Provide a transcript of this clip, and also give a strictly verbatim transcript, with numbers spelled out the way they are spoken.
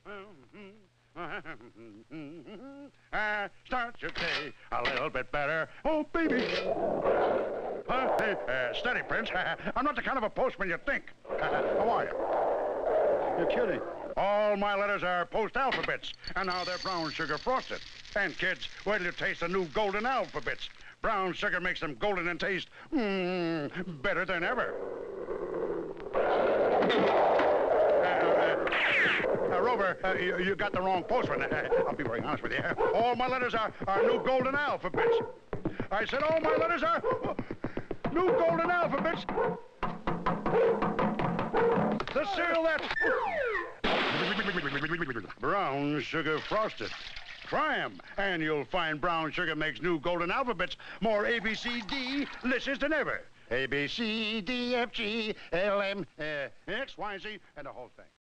Uh, start your day a little bit better. Oh, baby. Uh, hey, uh, steady, Prince. I'm not the kind of a postman you think. How are you? You're kidding. All my letters are post alphabets, and now they're brown sugar frosted. And kids, wait till you taste the new golden alphabets. Brown sugar makes them golden and taste mm, better than ever. Uh, uh, uh, Rover, uh, you, you got the wrong postman. Uh, I'll be very honest with you. All my letters are, are new golden alphabets. I said all my letters are uh, new golden alphabets. The cereal that's brown sugar frosted. Try 'em, and you'll find brown sugar makes new golden alphabets more A B C D licious than ever. A B C D F G L M uh, X Y Z and the whole thing.